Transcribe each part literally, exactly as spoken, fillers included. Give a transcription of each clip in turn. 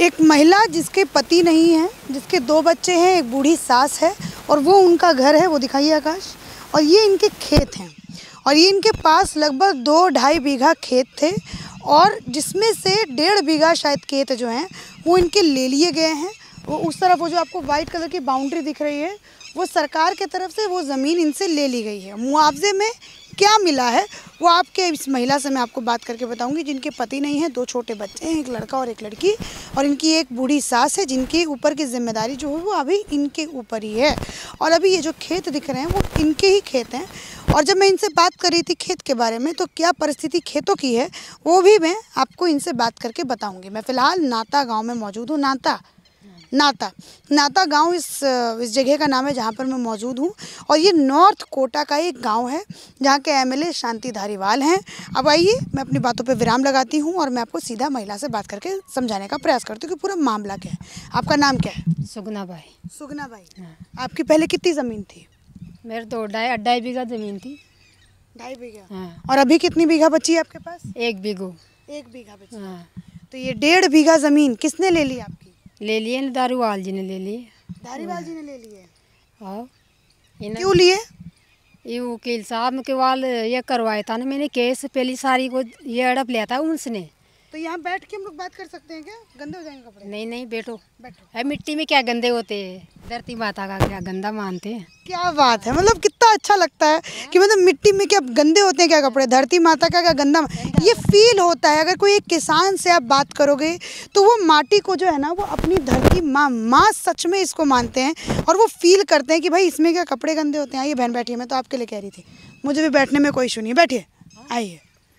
एक महिला जिसके पति नहीं है, जिसके दो बच्चे हैं, एक बूढ़ी सास है और वो उनका घर है, वो दिखाइए आकाश। और ये इनके खेत हैं और ये इनके पास लगभग दो ढाई बीघा खेत थे और जिसमें से डेढ़ बीघा शायद खेत जो हैं वो इनके ले लिए गए हैं। वो उस तरफ वो जो आपको वाइट कलर की बाउंड्री दिख रही है वो सरकार के तरफ से वो ज़मीन इनसे ले ली गई है। मुआवजे में क्या मिला है वो आपके इस महिला से मैं आपको बात करके बताऊंगी, जिनके पति नहीं है, दो छोटे बच्चे हैं, एक लड़का और एक लड़की, और इनकी एक बूढ़ी सास है जिनके ऊपर की जिम्मेदारी जो है वो अभी इनके ऊपर ही है। और अभी ये जो खेत दिख रहे हैं वो इनके ही खेत हैं। और जब मैं इनसे बात कर रही थी खेत के बारे में तो क्या परिस्थिति खेतों की है वो भी मैं आपको इनसे बात करके बताऊँगी। मैं फ़िलहाल नाता गाँव में मौजूद हूँ। नाता नाता नाता गांव इस इस जगह का नाम है जहां पर मैं मौजूद हूं और ये नॉर्थ कोटा का एक गांव है जहां के एमएलए शांति धारीवाल हैं। अब आइए मैं अपनी बातों पे विराम लगाती हूं और मैं आपको सीधा महिला से बात करके समझाने का प्रयास करती हूँ कि पूरा मामला क्या है। आपका नाम क्या है? सुगना भाई। सुगना भाई। हाँ। आपकी पहले कितनी ज़मीन थी? मेरे तो ढाई ढाई बीघा ज़मीन थी। ढाई बीघा। हाँ। और अभी कितनी बीघा बची है आपके पास? एक बीघो। एक बीघा बची। हाँ। तो ये डेढ़ बीघा ज़मीन किसने ले ली आपकी? ले लिए ना, दारूवाल जी ने ले लिए। धारीवाल जी ने ले लिए। हाँ। क्यों लिए? ये वकील साहब के वाल ये करवाया था ना मैंने केस, पहली सारी को ये हड़प लिया था उसने। तो यहाँ बैठ के हम लोग बात कर सकते हैं क्या? गंदे हो जाएंगे कपड़े। नहीं नहीं बैठो बैठो। है, मिट्टी में क्या गंदे होते हैं, धरती माता का क्या गंदा मानते हैं। क्या बात है, मतलब कितना अच्छा लगता है कि मतलब मिट्टी में क्या गंदे होते हैं क्या कपड़े, धरती माता का क्या गंदा, ये फील होता है। अगर कोई एक किसान से आप बात करोगे तो वो माटी को जो है ना वो अपनी धरती माँ माँ सच में इसको मानते हैं और वो फील करते हैं कि भाई इसमें क्या कपड़े गंदे होते हैं। आइए बहन बैठिए, मैं तो आपके लिए कह रही थी, मुझे भी बैठने में कोई इशू नहीं है, बैठिए, आइए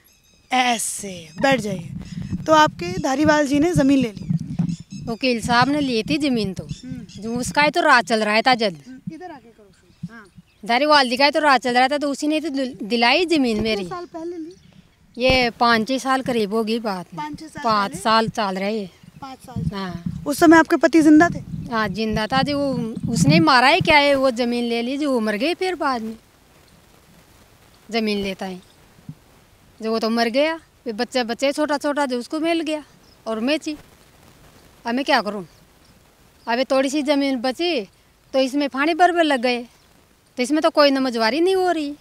ऐसे बैठ जाइए। तो आपके धारीवाल जी ने ज़मीन ले ली? वकील साहब ने ली थी ज़मीन, तो जो उसका ही तो राज चल रहा था जद इधर आके करो। हाँ। धारीवाल जी का ही तो राज चल रहा था, तो उसी ने तो दिलाई ज़मीन मेरी। साल पहले ली? ये पाँच छः साल करीब होगी बात। पाँच छः साल पाँच साल चल रहे ये। पाँच साल। हाँ। उस समय आपके पति जिंदा थे? हाँ जिंदा था, जो उसने मारा है क्या है, वो ज़मीन ले ली, जो मर गई फिर बाद में ज़मीन लेता है, जो वो तो मर गया, फिर बच्चे बच्चे छोटा छोटा जो उसको मिल गया और मैं ची। अब मैं क्या करूँ? अभी थोड़ी सी ज़मीन बची तो इसमें फानी बरबर लग गए, तो इसमें तो कोई नमजवारी नहीं हो रही।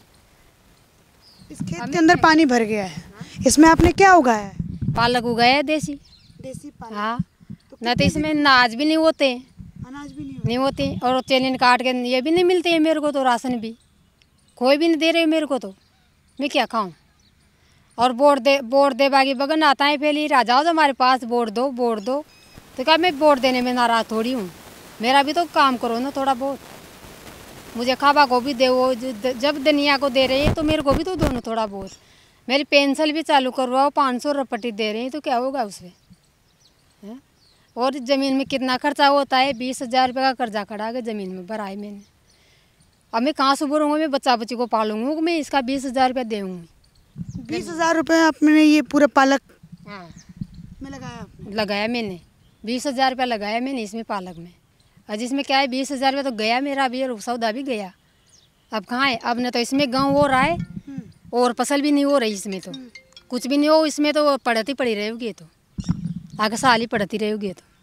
इस खेत के अंदर पानी भर गया है, इसमें आपने क्या उगाया है? पालक उगाया है देसी। देसी पालक। हाँ। तो न तो इसमें अनाज भी नहीं होते, अनाज भी नहीं नहीं होते, और चैलेंज काट के ये भी नहीं मिलते हैं मेरे को, तो राशन भी कोई भी नहीं दे रहे मेरे को, तो मैं क्या खाऊं? और वोट दे वोट दे बागी बगन आता है पहले आ जाओ हमारे पास, वोट दो वोट दो, तो क्या मैं वोट देने में नाराज़ थोड़ी हूँ, मेरा भी तो काम करो ना थोड़ा बहुत, मुझे खाबा को भी दे, वो जब दुनिया को दे रहे हैं तो मेरे को भी तो दो ना थोड़ा बहुत। मेरी पेंशन भी चालू करवाओ, पाँच सौ रुपये दे रहे हैं, तो क्या होगा उसमें? और ज़मीन में कितना खर्चा होता है, बीस हज़ार रुपये का कर्जा खड़ा के ज़मीन में भरा है मैंने। अब मैं कहाँ से भरूँगा? मैं बच्चा बच्ची को पालूंगा, मैं इसका बीस हज़ार रुपये दूँगी। बीस हज़ार रुपये आपने ये पूरा पालक हाँ में लगाया? लगाया मैंने, बीस हज़ार रुपया लगाया मैंने इसमें पालक में। और जिसमें क्या है बीस हज़ार रुपया तो गया मेरा भी, और सौदा भी गया। अब कहाँ है? अब न तो इसमें गाँव हो रहा है और फसल भी नहीं हो रही इसमें, तो कुछ भी नहीं हो इसमें, तो पड़ती पड़ी रहेगी, तो आगे साल ही पड़ती रहेगी। तो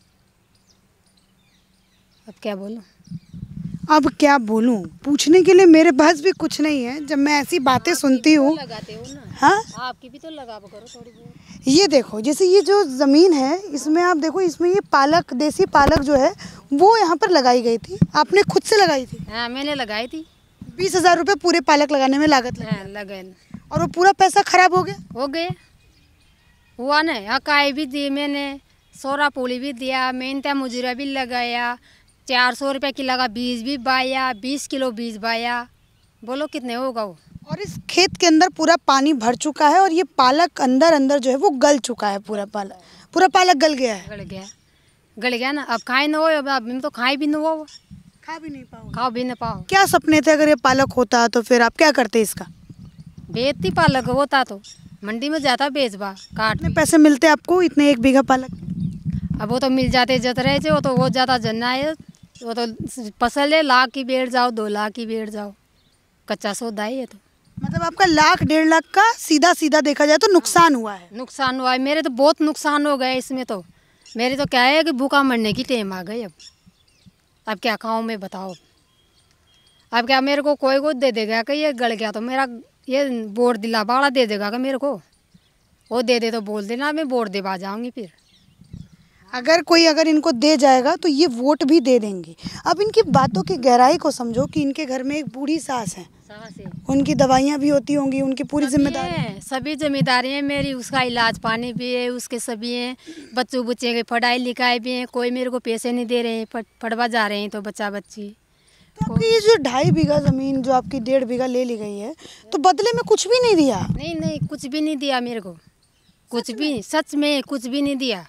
अब क्या बोलूँ? अब क्या बोलूं? पूछने के लिए मेरे पास भी कुछ नहीं है। जब मैं ऐसी बातें सुनती हूँ, लगाते हो ना, हाँ आपकी भी तो लगा करो थोड़ी बहुत। ये देखो, जैसे ये जो ज़मीन है इसमें आप देखो, इसमें ये पालक, देसी पालक जो है वो यहाँ पर लगाई गई थी, आपने खुद से लगाई थी? हाँ मैंने लगाई थी। बीस हज़ार रुपये पूरे पालक लगाने में लागत लगी। हाँ लगे। और वो पूरा पैसा खराब हो गया? हो गए हुआ ना, अकाई भी दी मैंने, सोरा पूली भी दिया, मेहनत मजूरा भी लगाया, चार सौ रुपये की लगा बीज भी बाया, बीस किलो बीज बाया, बोलो कितने होगा वो? और इस खेत के अंदर पूरा पानी भर चुका है और ये पालक अंदर अंदर जो है वो गल चुका है, पूरा पालक पूरा पालक गल गया है। गल गया गल गया ना, अब खाए ना हो, अब तो खाए भी ना हो, खा भी नहीं पाओ, खाओ भी ना पाओ। क्या सपने थे अगर ये पालक होता तो फिर आप क्या करते? इसका बेचती पालक होता तो मंडी में जाता बेचबा काट। कितने पैसे मिलते आपको इतने एक बीघा पालक? अब वो तो मिल जाते जत रहे थे, वो तो वो ज़्यादा जन्ना है, वो तो फसल है, लाख की बैठ जाओ, दो लाख की बैठ जाओ, कच्चा सौदा है ये तो। मतलब आपका लाख डेढ़ लाख का सीधा सीधा देखा जाए तो नुकसान हुआ है? नुकसान हुआ है मेरे, तो बहुत नुकसान हो गया इसमें, तो मेरी तो क्या है कि भूखा मरने की टेम आ गई अब अब क्या खाऊं मैं बताओ। अब क्या मेरे को कोई को दे देगा कि ये गल गया तो मेरा ये बोर दिला बाड़ा दे देगा कि मेरे को वो दे दे तो बोल देना मैं वोट देवा जाऊंगी फिर। अगर कोई अगर इनको दे जाएगा तो ये वोट भी दे देंगे। अब इनकी बातों की गहराई को समझो कि इनके घर में एक बूढ़ी सास है, उनकी दवाइयाँ भी होती होंगी, उनकी पूरी जिम्मेदारी है, सभी जिम्मेदारी है मेरी। उसका इलाज पानी भी है, उसके सभी हैं, बच्चों बच्चे की पढ़ाई लिखाई भी है। कोई मेरे को पैसे नहीं दे रहे हैं, पढ़वा जा रहे हैं तो बच्चा बच्ची। तो आपकी ये जो ढाई बीघा ज़मीन जो आपकी डेढ़ बीघा ले ली गई है तो बदले में कुछ भी नहीं दिया? नहीं नहीं कुछ भी नहीं दिया मेरे को, कुछ भी, सच में कुछ भी नहीं दिया।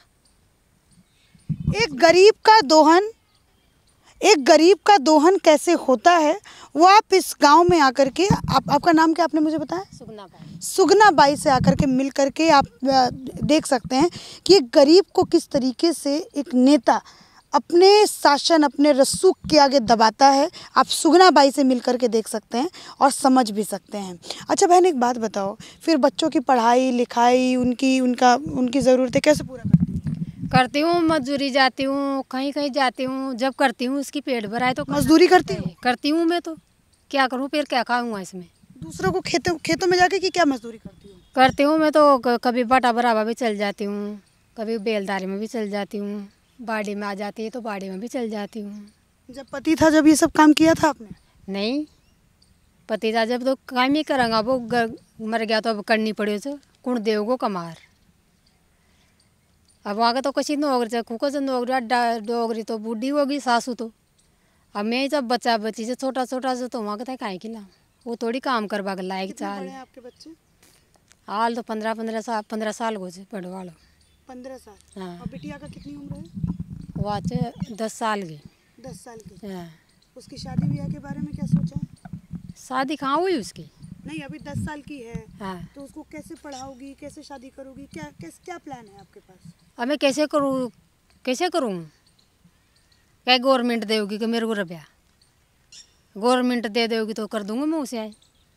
एक गरीब का दोहन एक गरीब का दोहन कैसे होता है वो आप इस गांव में आकर के, आप आपका नाम क्या आपने मुझे बताया? सुगना बाई। सुगना बाई से आकर के मिल करके आप देख सकते हैं कि एक गरीब को किस तरीके से एक नेता अपने शासन अपने रसूख के आगे दबाता है। आप सुगना बाई से मिल करके देख सकते हैं और समझ भी सकते हैं। अच्छा बहन एक बात बताओ, फिर बच्चों की पढ़ाई लिखाई उनकी उनका उनकी ज़रूरतें कैसे पूरा करती हैं? करती हूँ, मजदूरी जाती हूँ, कहीं कहीं जाती हूँ, जब करती हूँ उसकी पेट भराए तो मजदूरी करती हूँ करती हूँ मैं तो क्या करूँ फिर क्या खाऊंगा इसमें। दूसरों को खेतों खेतों में जाके कि क्या मजदूरी करती हूँ? करती हूँ मैं तो कभी बटा बराबर भी चल जाती हूँ, कभी बेलदारी में भी चल जाती हूँ, बाड़ी में आ जाती है तो बाड़ी में भी चल जाती हूँ। जब पति था जब ये सब काम किया था आपने? नहीं, पति था जब तो काम ही करेंगा, वो मर गया तो अब करनी पड़े तो कुण देवगो कमार। अब आगे तो कसी नौकरी कुछ नौकरी डोगरी तो बूढ़ी होगी सासू तो। अब मैं जब बच्चा बच्ची से छोटा छोटा से तो वहाँ का काहे खिला वो थोड़ी काम करवा के लायक चाल। आपके बच्चे हाल तो पंद्रह पंद्रह साल पंद्रह साल हो जाए पढ़ वालो। पंद्रह साल? हाँ। और बिटिया का कितनी उम्र है? वो आज दस साल की। दस साल की? हाँ। उसकी शादी ब्याह के बारे में क्या सोचा? शादी कहाँ हुई उसकी? नहीं अभी दस साल की है। हाँ। तो उसको कैसे पढ़ाओगी, कैसे शादी करोगी, क्या कैसे क्या प्लान है आपके पास? अब मैं कैसे करूँ कैसे करूँ? क्या गवर्नमेंट देगी कि मेरे को रुपया? गवर्नमेंट दे देगी तो कर दूँगा मैं उसे आए।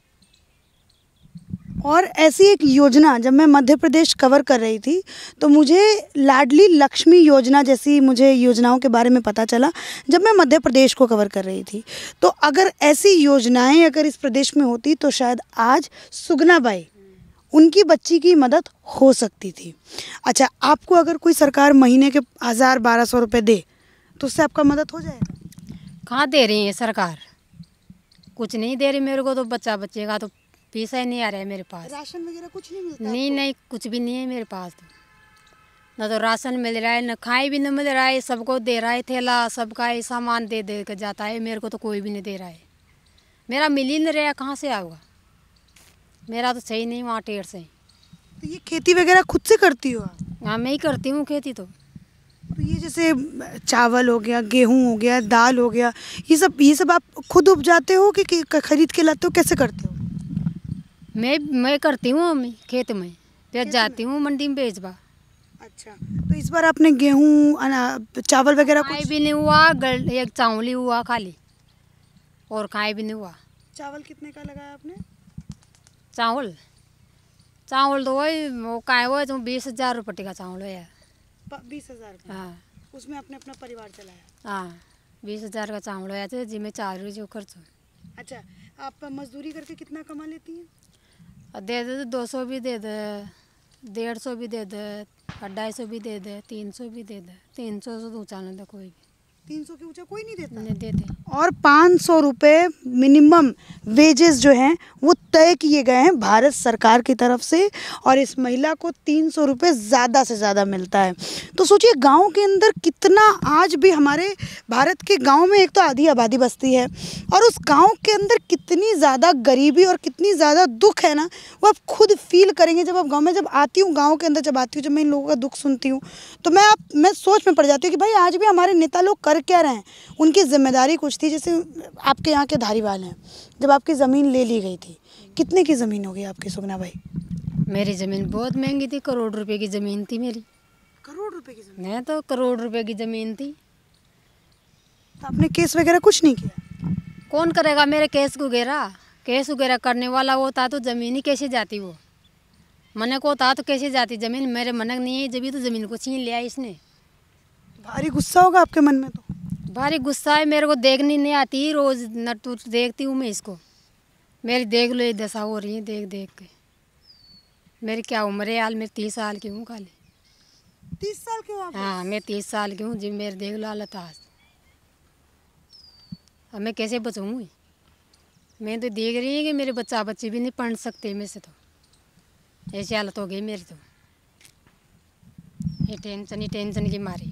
और ऐसी एक योजना जब मैं मध्य प्रदेश कवर कर रही थी तो मुझे लाडली लक्ष्मी योजना जैसी मुझे योजनाओं के बारे में पता चला जब मैं मध्य प्रदेश को कवर कर रही थी। तो अगर ऐसी योजनाएं अगर इस प्रदेश में होती तो शायद आज सुगना बाई उनकी बच्ची की मदद हो सकती थी। अच्छा आपको अगर कोई सरकार महीने के हज़ार बारह सौ रुपये दे तो उससे आपका मदद हो जाएगा? कहाँ दे रही है सरकार? कुछ नहीं दे रही मेरे को तो, बच्चा बच्चे का तो पैसा ही नहीं आ रहा है मेरे पास। राशन वगैरह कुछ नहीं मिलता? नहीं नहीं कुछ भी नहीं है मेरे पास तो। न तो राशन मिल रहा है न खाए भी नहीं मिल रहा है, सबको दे रहा है थैला, सबका ही सामान दे दे कर जाता है, मेरे को तो कोई भी नहीं दे रहा है। मेरा मिल ही नहीं रहा, कहाँ से आऊँगा? मेरा तो सही नहीं वहाँ टेढ़ से। तो ये खेती वगैरह खुद से करती हो आप? हाँ मैं ही करती हूँ खेती तो। तो ये जैसे चावल हो गया, गेहूं हो गया, दाल हो गया, ये सब ये सब आप खुद उपजाते हो कि, कि खरीद के लाते हो, कैसे करते हो? मैं मैं करती हूँ, मैं खेत में बेच जाती हूँ, मंडी में बेचवा। अच्छा तो इस बार आपने गेहूं चावल वगैरह खाए भी नहीं हुआ, एक चावल ही हुआ खाली और खाए भी नहीं हुआ। चावल कितने का लगाया आपने? चावल चावल तो वही वो काय वो तो बीस हज़ार रुपये का चावल है। बीस हज़ार का? हाँ। उसमें आपने अपना परिवार चलाया? हाँ बीस हज़ार का चावल है तो जिसमें चार जो खर्च। अच्छा आप मजदूरी करके कितना कमा लेती हैं? दे दे दो सौ भी दे दे, डेढ़ सौ भी दे दे, ढाई सौ भी दे दे, तीन सौ भी दे दे। तीन सौ से ऊँचा नहीं दे कोई भी। तीन सौ के ऊँचा कोई नहीं देता? नहीं देते। और पाँच सौ रुपये मिनिमम वेजेस जो हैं वो तय किए गए हैं भारत सरकार की तरफ से और इस महिला को तीन सौ रुपये ज़्यादा से ज़्यादा मिलता है। तो सोचिए गांव के अंदर कितना आज भी हमारे भारत के गांव में एक तो आधी आबादी बसती है और उस गांव के अंदर कितनी ज़्यादा गरीबी और कितनी ज़्यादा दुख है ना, वो आप खुद फील करेंगे जब आप गाँव में जब आती हूँ, गाँव के अंदर जब आती हूँ, जब मैं इन लोगों का दुख सुनती हूँ तो मैं आप मैं सोच में पड़ जाती हूँ कि भाई आज भी हमारे नेता लोग कर क्या रहे हैं। उनकी जिम्मेदारी कुछ थी, जैसे आपके यहाँ के धारीवाल हैं, जब आपकी ज़मीन ले ली गई थी, कितने की ज़मीन होगी आपकी सुगना भाई? मेरी ज़मीन बहुत महंगी थी, करोड़ रुपए की ज़मीन थी मेरी। करोड़ रुपए की ज़मीन? मैं तो करोड़ रुपए की ज़मीन थी। तो आपने केस वगैरह कुछ नहीं किया? कौन करेगा मेरे केस वगैरह? केस वगैरह करने वाला होता तो ज़मीन ही कैसे जाती? वो मन को होता तो कैसे जाती ज़मीन? मेरे मनक नहीं है जब तो ज़मीन को छीन लिया इसने। भारी गुस्सा होगा आपके मन में तो? भारी गुस्सा है, मेरे को देखनी नहीं आती, रोज नटू देखती हूँ मैं इसको। मेरी देख लो ये दशा हो रही है देख देख के। मेरी क्या उम्र है यार, मैं तीस साल की हूँ खाली। तीस साल के हो आप? हाँ मैं तीस साल की हूँ जी। मेरे देख लो हालत आज। अब मैं कैसे बचूँगी? मैं तो देख रही हूँ कि मेरे बच्चा बच्चे भी नहीं पढ़ सकते मेरे से, तो ऐसी हालत हो गई मेरी तो। ये टेंशन ही टेंशन की मारी।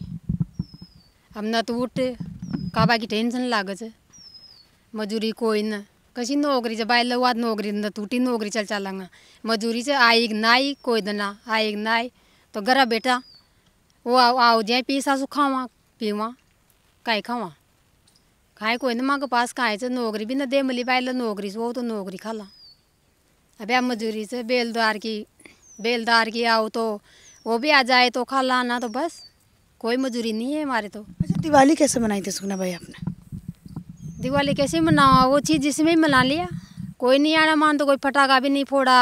अब न तो उठ काबा की टेंशन लागत है, मजूरी कोई न कसी नौकरी जब आए लवाद नौकरी न टूटी नौकरी चल चलांगा मजूरी से आई ना आई कोई दना आई ना आई तो गरा बेटा वो आओ आओ जाए पी सासू खावा पीवा काहे खावा खाए कोई न माँ के पास खाए से नौकरी भी न दे मिली पाए नौकरी से वो तो नौकरी खाला। अब आप मजूरी से बेलदार की बेलदार की आओ तो वो भी आ जाए तो खा लाना, तो बस कोई मजूरी नहीं है हमारे तो। अच्छा, दिवाली कैसे मनाई थी सुगना भाई आपने? दिवाली कैसे मनावा, वो चीज़ जिसमें ही मना लिया। कोई नहीं आना मान तो कोई पटाखा भी नहीं फोड़ा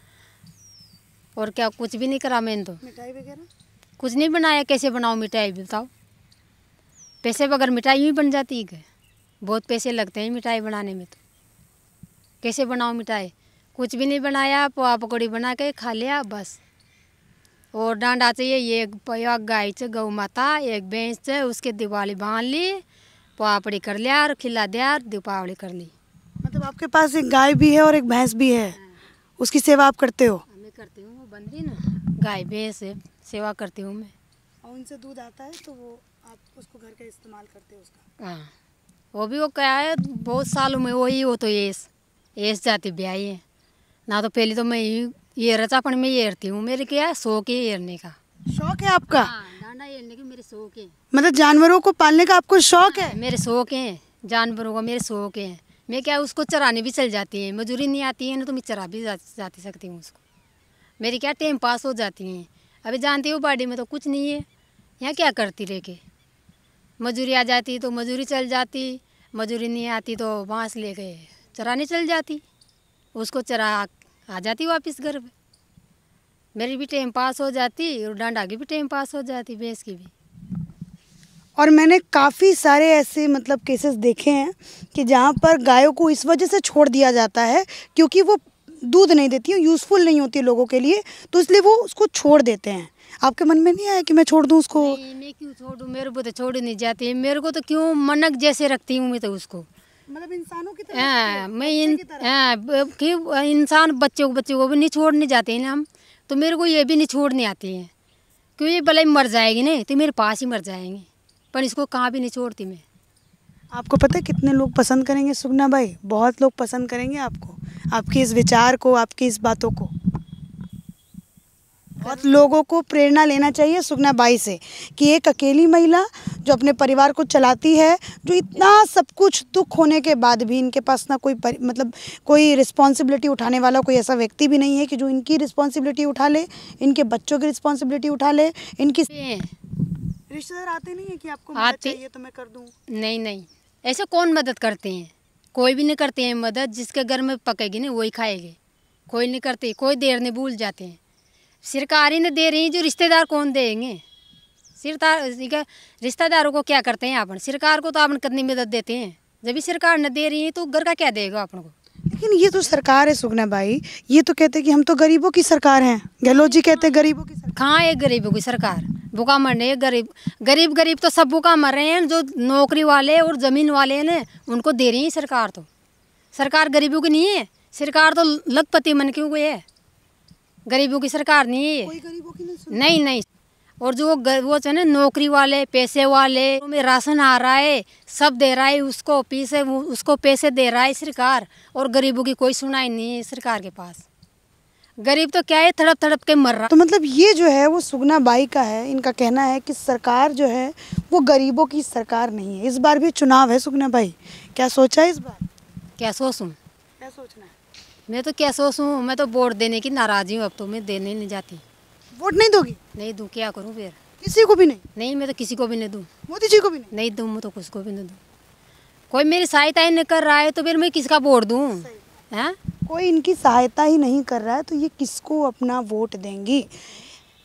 और क्या कुछ भी नहीं करा मैंने तो। मिठाई वगैरह कुछ नहीं बनाया। कैसे बनाओ मिठाई भी बताओ? पैसे बगैर मिठाई ही बन जाती है क्या? बहुत पैसे लगते हैं मिठाई बनाने में, तो कैसे बनाओ मिठाई? कुछ भी नहीं बनाया, पोहा पकौड़ी बना के खा लिया बस। और डांडा चाहिए एक पया गाय से गौ माता एक भैंस से उसके दिवाली बांध ली, पोहापड़ी कर लिया और खिला दिया, दीपावली कर ली। मतलब आपके पास एक गाय भी है और एक भैंस भी है, उसकी सेवा आप करते हो? मैं करती हूँ, वो बंदी ना गाय भैंस से सेवा करती हूँ मैं। और उनसे दूध आता है तो वो आप उसको घर का इस्तेमाल करते हो उसका? हाँ वो भी वो क्या है बहुत सालों में वही हो तो येस येस जाती ब्याही है ना। तो पहले तो मैं ये रचापन में ये हरती हूँ। मेरे क्या है शौक है हेरने का। शौक है आपका? हाँ डांडा हेरने के मेरे शौक है। मतलब जानवरों को पालने का आपको शौक है? मेरे शौक हैं जानवरों का, मेरे शौक है। मैं क्या उसको चराने भी चल जाती है, मजूरी नहीं आती है ना तो मैं चरा भी जा, जाती सकती हूँ उसको। मेरी क्या टाइम पास हो जाती हैं। अभी जानती हूँ बाड़ी में तो कुछ नहीं है, यहाँ क्या करती रह के। मजूरी आ जाती तो मजूरी चल जाती, मजूरी नहीं आती तो बाँस ले गए चराने चल जाती, उसको चरा आ जाती वापस घर पे। मेरी भी टाइम पास हो जाती और डांडा की भी टाइम पास हो जाती, भैंस की भी। और मैंने काफ़ी सारे ऐसे मतलब केसेस देखे हैं कि जहाँ पर गायों को इस वजह से छोड़ दिया जाता है क्योंकि वो दूध नहीं देती है, यूज़फुल नहीं होती लोगों के लिए, तो इसलिए वो उसको छोड़ देते हैं। आपके मन में नहीं आया कि मैं छोड़ दूँ उसको? नहीं मैं क्यों छोड़ूँ, मेरे को तो छोड़ नहीं जाती है। मेरे को तो क्यों मनक जैसे रखती हूँ मैं तो उसको। मतलब इंसानों की तरह? हाँ मैं इन हाँ कि इंसान बच्चों को बच्चों को भी नहीं छोड़ने जाते हैं ना हम, तो मेरे को ये भी नहीं छोड़ने आती है क्यों ये भले मर जाएगी नहीं तो मेरे पास ही मर जाएंगे, पर इसको कहाँ भी नहीं छोड़ती मैं। आपको पता है कितने लोग पसंद करेंगे सुगना भाई? बहुत लोग पसंद करेंगे आपको, आपके इस विचार को, आपकी इस बातों को। बहुत लोगों को प्रेरणा लेना चाहिए सुगना बाई से कि एक अकेली महिला जो अपने परिवार को चलाती है, जो इतना सब कुछ दुख होने के बाद भी इनके पास ना कोई परि, मतलब कोई रिस्पॉन्सिबिलिटी उठाने वाला कोई ऐसा व्यक्ति भी नहीं है कि जो इनकी रिस्पॉन्सिबिलिटी उठा ले, इनके बच्चों की रिस्पॉन्सिबिलिटी उठा ले। इनकी रिश्तेदार आते नहीं है कि आपको मदद चाहिए तो मैं कर दूँ? नहीं नहीं ऐसे कौन मदद करते हैं, कोई भी नहीं करते हैं मदद। जिसके घर में पकेगी ना वही खाएगी, कोई नहीं करते, कोई देर नहीं भूल जाते हैं। सरकार ही ने दे रही है, जो रिश्तेदार कौन देंगे? सरकार रिश्तेदारों को क्या करते हैं अपन? सरकार को तो अपन कितनी मदद देते हैं, जब भी सरकार न दे रही है तो घर का क्या देगा अपन को? लेकिन ये तो सरकार है सुगना भाई, ये तो कहते हैं कि हम तो गरीबों की सरकार हैं। गहलोत जी कहते हैं गरीबों की सरकार। कहाँ है गरीबों की सरकार? भूखा मरने है गरीब गरीब गरीब तो सब भूखा मर रहे हैं। जो नौकरी वाले और ज़मीन वाले हैं ना उनको दे रही है सरकार। तो सरकार गरीबों की नहीं है, सरकार तो लखपति मन क्यों कोई है, गरीबों की सरकार नहीं है। कोई गरीबों की नहीं, नहीं नहीं। और जो वो है ना नौकरी वाले पैसे वाले में राशन आ रहा है सब दे रहा है उसको, पैसे उसको पैसे दे रहा है सरकार, और गरीबों की कोई सुनाई नहीं है सरकार के पास। गरीब तो क्या है तड़प तड़प के मर रहा। तो मतलब ये जो है वो सुगना बाई का है, इनका कहना है कि सरकार जो है वो गरीबों की सरकार नहीं है। इस बार भी चुनाव है सुगना भाई, क्या सोचा है इस बार? क्या सोचूं? क्या सोचना है? मैं तो क्या सोचूं, मैं तो वोट देने की नाराज़ी हूँ। अब तो मैं देने नहीं जाती। वोट नहीं दोगी? नहीं दूँ, क्या करूँ फिर? किसी को भी नहीं? नहीं मैं तो किसी को भी नहीं दूँ। मोदी जी को भी नहीं? नहीं दूँ, मैं तो किसको भी नहीं दूँ। कोई मेरी सहायता ही नहीं कर रहा है तो फिर मैं किसका वोट दूँ? हैं? कोई इनकी सहायता ही नहीं कर रहा है तो ये किसको अपना वोट देंगी?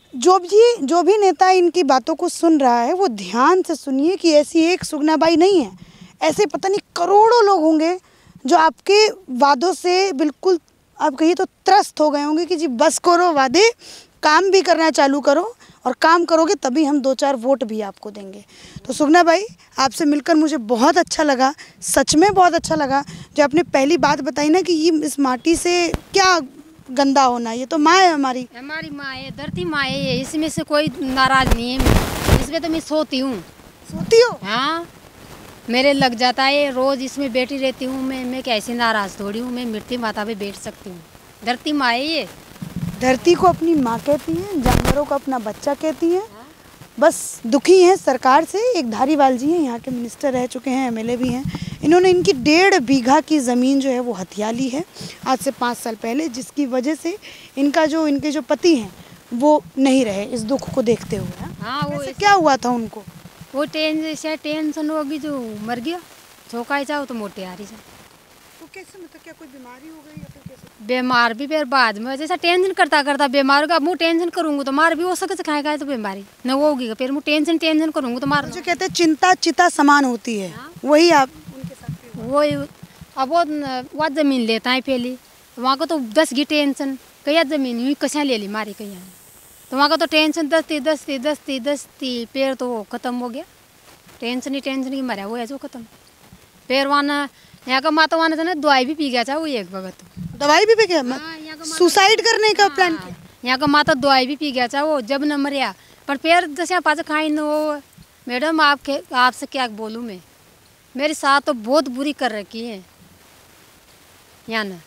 जो भी जो भी नेता इनकी बातों को सुन रहा है वो ध्यान से सुनिए कि ऐसी एक सुगना बाई नहीं है, ऐसे पता नहीं करोड़ों लोग होंगे जो आपके वादों से बिल्कुल आप कहिए तो त्रस्त हो गए होंगे कि जी बस करो वादे, काम भी करना चालू करो, और काम करोगे तभी हम दो चार वोट भी आपको देंगे। तो सुगना बाई, आपसे मिलकर मुझे बहुत अच्छा लगा, सच में बहुत अच्छा लगा। जो आपने पहली बात बताई ना कि ये इस माटी से क्या गंदा होना, ये तो माँ है हमारी हमारी माँ है, धरती माँ है ये, इसमें से कोई नाराज नहीं है। इसमें तो मैं सोती हूँ। सोती हो? हाँ, मेरे लग जाता है रोज, इसमें बैठी रहती हूँ मैं। मैं कैसे नाराज थोड़ी हूँ, मैं मृत्यु माता पे बैठ सकती हूँ। धरती माँ है ये। धरती को अपनी माँ कहती हैं, जानवरों को अपना बच्चा कहती हैं। बस दुखी हैं सरकार से। एक धारीवाल जी हैं, यहाँ के मिनिस्टर रह चुके हैं, एमएलए भी हैं। इन्होंने इनकी डेढ़ बीघा की ज़मीन जो है वो हथिया ली है आज से पाँच साल पहले, जिसकी वजह से इनका जो इनके जो पति हैं वो नहीं रहे इस दुख को देखते हुए। हाँ, वो ऐसे क्या हुआ था उनको? वो टेंशन टेंशन होगी, जो मर गया चौकाई जाओ तो मोटे आ रही जाओ। तो कैसे, मतलब क्या कोई बीमारी हो गई या फिर कैसे? बीमार भी फिर बाद में, जैसा टेंशन करता करता बीमार होगा। मुँह टेंशन करूँगा तो मार भी हो सके, खाए खाए तो बीमारी न होगी। फिर मुँह टेंशन टेंशन करूँगा तो मार। जो कहते हैं चिंता चिता समान होती है, वही आप उनके साथ भी हुआ? वही अब वो वहाँ ज़मीन लेता है पहले, तो वहाँ को तो दस की टेंशन, कहीं ज़मीन हुई कसा ले ली मारी कहीं, तो वहाँ का तो टेंशन दसती दसती दसती दसती पेड़ तो वो ख़त्म हो गया। टेंशन ही टेंशन की मरा वो है जो ख़त्म। फिर वहाँ यहाँ का माता वहाँ ना दवाई भी पी गया था वो एक वक्त। दवाई भी पी गया? सुसाइड करने का प्लान किया? यहाँ का माता दवाई भी पी गया था वो, जब न मरिया। पर फिर जैसे पास खाई न वो। मैडम आप आपसे क्या बोलूँ मैं, मेरे साथ तो बहुत बुरी कर रखी है यहाँ न।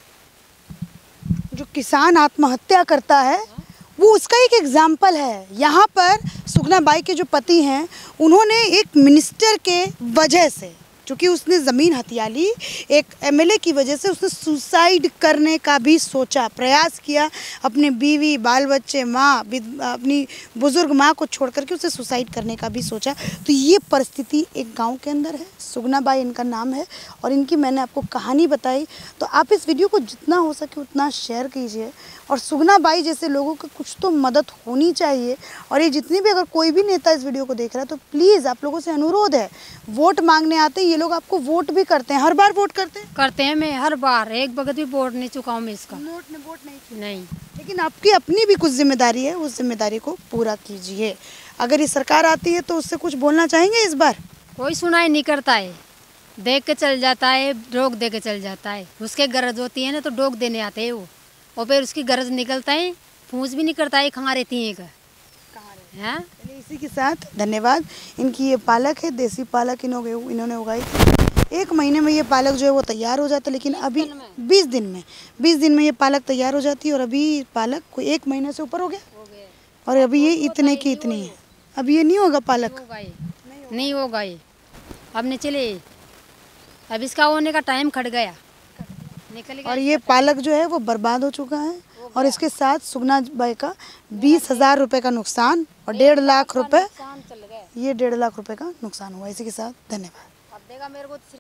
जो किसान आत्महत्या करता है वो उसका एक एग्जाम्पल है। यहाँ पर सुगना बाई के जो पति हैं, उन्होंने एक मिनिस्टर के वजह से, क्योंकि उसने ज़मीन हथिया ली, एक एमएलए की वजह से उसने सुसाइड करने का भी सोचा, प्रयास किया। अपने बीवी, बाल बच्चे, माँ, अपनी बुज़ुर्ग माँ को छोड़ करके उसे सुसाइड करने का भी सोचा। तो ये परिस्थिति एक गांव के अंदर है। सुगना बाई इनका नाम है और इनकी मैंने आपको कहानी बताई। तो आप इस वीडियो को जितना हो सके उतना शेयर कीजिए, और सुगना बाई जैसे लोगों को कुछ तो मदद होनी चाहिए। और ये जितनी भी, अगर कोई भी नेता इस वीडियो को देख रहा है तो प्लीज़ आप लोगों से अनुरोध है, वोट मांगने आते हैं ये लोग, आपको वोट भी करते हैं, हर बार वोट करते हैं करते हैं मैं हर बार, एक बगत भी वोट नहीं चुका हूँ मैं इसका। नोट ने वोट नहीं किया। नहीं, लेकिन आपकी अपनी भी कुछ जिम्मेदारी है, उस जिम्मेदारी को पूरा कीजिए। अगर ये सरकार आती है तो उससे कुछ बोलना चाहेंगे इस बार? कोई सुनाई नहीं करता है, देख के चल जाता है, डोक दे के चल जाता है। उसके गरज होती है ना तो डोक देने आते हैं वो, और फिर उसकी गरज निकलता है, फूस भी नहीं करता है, कहाँ रहती है का हाँ। इसी के साथ धन्यवाद। इनकी ये पालक है, देसी पालक इन्होंने इन्होंने उगाई थी। एक महीने में ये पालक जो है वो तैयार हो जाता है, लेकिन अभी बीस दिन में बीस दिन में ये पालक तैयार हो जाती है। और अभी पालक कोई एक महीने से ऊपर हो गया, और अभी ये इतने की इतनी है। अब ये नहीं होगा पालक, नहीं होगा ये, अब नहीं चले, अब इसका होने का टाइम खट गया, निकल गया। और ये पालक जो है वो बर्बाद हो चुका है, और इसके साथ सुगना बाई का बीस हजार रुपये का नुकसान और डेढ़ लाख रुपए, ये डेढ़ लाख रुपए का नुकसान हुआ। इसी के साथ धन्यवाद। अब देगा मेरे को।